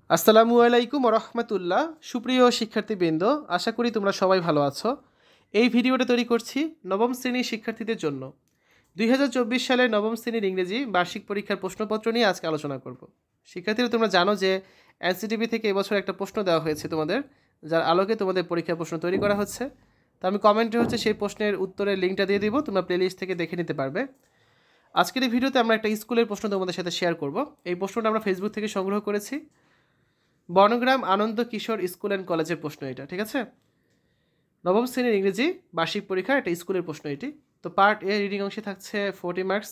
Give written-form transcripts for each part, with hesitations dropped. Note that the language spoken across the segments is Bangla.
আসসালামু আলাইকুম রহমতুল্লাহ। সুপ্রিয় শিক্ষার্থীবৃন্দ, আশা করি তোমরা সবাই ভালো আছো। এই ভিডিওটা তৈরি করছি নবম শ্রেণীর শিক্ষার্থীদের জন্য। 2024 সালের নবম শ্রেণীর ইংরেজি বার্ষিক পরীক্ষার প্রশ্নপত্র নিয়ে আজকে আলোচনা করব। শিক্ষার্থীরা, তোমরা জানো যে এনসিটিভি থেকে এবছর একটা প্রশ্ন দেওয়া হয়েছে তোমাদের, যার আলোকে তোমাদের পরীক্ষার প্রশ্ন তৈরি করা হচ্ছে। তো আমি কমেন্টে সেই প্রশ্নের উত্তরের লিঙ্কটা দিয়ে দিব, তোমরা প্লেলিস্ট থেকে দেখে নিতে পারবে। আজকের এই ভিডিওতে আমরা একটা স্কুলের প্রশ্ন তোমাদের সাথে শেয়ার করব। এই প্রশ্নটা আমরা ফেসবুক থেকে সংগ্রহ করেছি। বর্ণগ্রাম আনন্দ কিশোর স্কুল অ্যান্ড কলেজের প্রশ্ন এটা, ঠিক আছে? নবম শ্রেণীর ইংরেজি বার্ষিক পরীক্ষা একটা স্কুলের প্রশ্ন এটি। তো পার্ট এ রিডিং অংশে থাকছে 40 মার্কস।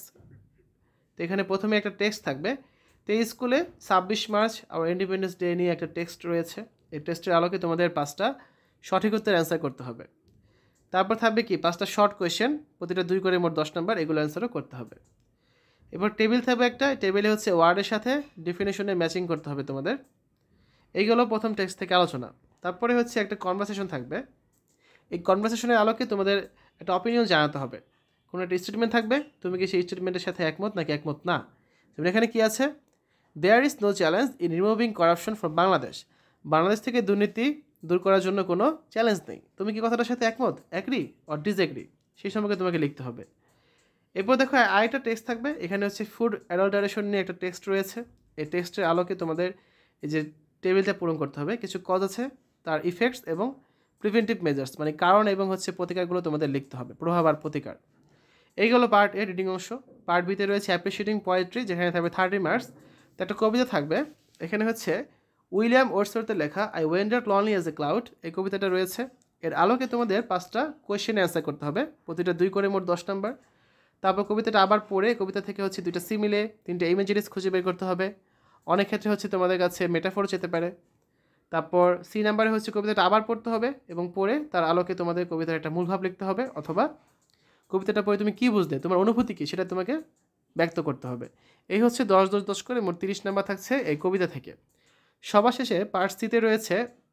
তো এখানে প্রথমে একটা টেক্সট থাকবে। তো এই স্কুলে 26 মার্চ আর ইন্ডিপেন্ডেন্স ডে নিয়ে একটা টেক্সট রয়েছে। এই টেক্সটের আলোকে তোমাদের 5টা সঠিক উত্তর অ্যান্সার করতে হবে। তারপর থাকবে কি 5টা শর্ট কোয়েশ্চেন, প্রতিটা 2 করে মোট 10 নাম্বার, এগুলো অ্যান্সারও করতে হবে। এবার টেবিল থাকবে একটা, টেবিলে ওয়ার্ডের সাথে ডেফিনেশনে ম্যাচিং করতে হবে তোমাদের। এইগুলো প্রথম টেক্সট থেকে আলোচনা। তারপরে একটা কনভারসেশন থাকবে। এই কনভারসেশনের আলোকে তোমাদের একটা অপিনিয়ন জানাতে হবে। কোনো একটা স্টেটমেন্ট থাকবে, তুমি কি সেই স্টেটমেন্টের সাথে একমত নাকি একমত না। যেমন এখানে কি আছে, there is no challenge in removing corruption from Bangladesh. Bangladesh থেকে দুর্নীতি দূর করার জন্য কোনো চ্যালেঞ্জ নেই। তুমি কি কথাটার সাথে একমত, অ্যাগ্রি অর ডিসএগ্রি, সেই সম্পর্কে তোমাকে লিখতে হবে। এরপর দেখো আরেকটা টেক্সট থাকবে। এখানে ফুড অ্যাডাল্টারেশন নিয়ে একটা টেক্সট রয়েছে। এই টেক্সটের আলোকে তোমাদের এই যে টেবিলটা পূরণ করতে হবে। কিছু কজ আছে, তার ইফেক্টস এবং প্রিভেন্টিভ মেজার্স, মানে কারণ এবং প্রতিকারগুলো তোমাদের লিখতে হবে, প্রভাব আর প্রতিকার। এইগুলো পার্ট এ রিডিং অংশ। পার্ট বিতে রয়েছে অ্যাপ্রিশিয়েটিং পোয়েট্রি, যেখানে থাকবে 30 মার্কস। তো একটা কবিতা থাকবে। এখানে উইলিয়াম ওয়ার্ডসওয়ার্থের লেখা I wander lonely as a cloud, এই কবিতাটা রয়েছে। এর আলোকে তোমাদের 5টা কোয়েশ্চেন অ্যান্সার করতে হবে, প্রতিটা 2 করে মোট 10 নাম্বার। তারপর কবিতাটা আবার পড়ে কবিতা থেকে 2টা সিমিলে, 3টে ইমেজারিজ খুঁজে বের করতে হবে। অনেক ক্ষেত্রে তোমাদের কাছে মেটাফোর যেতে পারে। তারপর সি নাম্বারে কবিতাটা আবার পড়তে হবে এবং পড়ে তার আলোকে তোমাদের কবিতার একটা মূলভাব লিখতে হবে, অথবা কবিতাটা পড়ে তুমি কী বুঝলে, তোমার অনুভূতি কী, সেটা তোমাকে ব্যক্ত করতে হবে। এই 10-10-10 করে মোট 30 নাম্বার থাকছে এই কবিতা থেকে। সবার শেষে পার্ট সিতে রয়েছে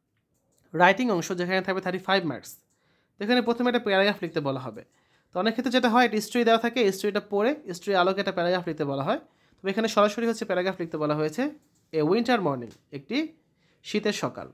রাইটিং অংশ, যেখানে থাকবে 35 মার্কস। এখানে প্রথমে একটা প্যারাগ্রাফ লিখতে বলা হবে। তো অনেক ক্ষেত্রে যেটা হয়, একটা স্টোরি দেওয়া থাকে, স্টোরিটা পড়ে স্টোরির আলোকে একটা প্যারাগ্রাফ লিখতে বলা হয়। তবে এখানে সরাসরি প্যারাগ্রাফ লিখতে বলা হয়েছে, এ উইন্টার মর্নিং, একটি শীতের সকাল।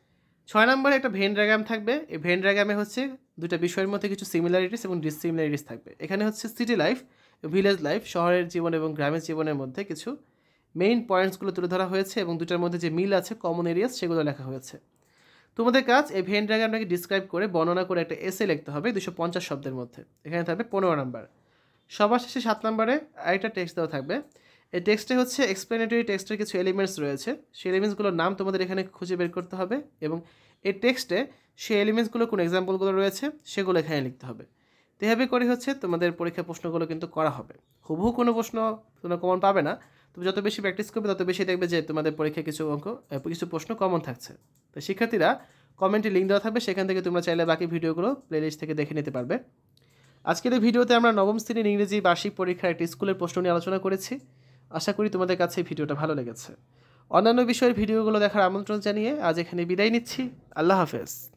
6 নম্বরে একটা ভেন ডায়াগ্রাম থাকবে। এই ভেন ডায়াগ্রামে দুটো বিষয়ের মধ্যে কিছু সিমিলারিটিস এবং ডিসসিমিলারিটিস থাকবে। এখানে সিটি লাইফ, ভিলেজ লাইফ, শহরের জীবন এবং গ্রামের জীবনের মধ্যে কিছু মেইন পয়েন্টসগুলো তুলে ধরা হয়েছে এবং দুটার মধ্যে যে মিল আছে, কমন এরিয়াস, সেগুলো লেখা হয়েছে। তোমাদের কাজ এই ভেন ডায়াগ্রামটাকে ডিসক্রাইব করে বর্ণনা করে একটা এসে লিখতে হবে 250 শব্দের মধ্যে। এখানে থাকবে 15 নাম্বার। সবার শেষে 7 নম্বরে আরেকটা টেক্সট দেওয়া থাকবে। এই টেক্সটে এক্সপ্লেনেটরি টেক্সটের কিছু এলিমেন্টস রয়েছে। সেই এলিমেন্টসগুলোর নাম তোমাদের এখানে খুঁজে বের করতে হবে এবং এই টেক্সটে সেই এলিমেন্টসগুলো কোন এক্সাম্পলগুলো রয়েছে সেগুলো এখানে লিখতে হবে। তো এভাবে করে তোমাদের পরীক্ষা প্রশ্নগুলো কিন্তু করা হবে। হুবহু কোনো প্রশ্ন তোমরা কমন পাবে না। তুমি যত বেশি প্র্যাকটিস করবে তত বেশি দেখবে যে তোমাদের পরীক্ষায় কিছু প্রশ্ন কমন থাকছে। তো শিক্ষার্থীরা, কমেন্টে লিঙ্ক দেওয়া থাকবে, সেখান থেকে তোমরা চাইলে বাকি ভিডিওগুলো প্লেলিস্ট থেকে দেখে নিতে পারবে। আজকের এই ভিডিওতে আমরা নবম শ্রেণীর ইংরেজি বার্ষিক পরীক্ষার একটি স্কুলের প্রশ্ন নিয়ে আলোচনা করেছি। আশা করি তোমাদের কাছে এই ভিডিওটা ভালো লেগেছে। অন্যান্য বিষয়ের ভিডিওগুলো দেখার আমন্ত্রণ জানিয়ে আজ এখানে বিদায় নিচ্ছি। আল্লাহ হাফেজ।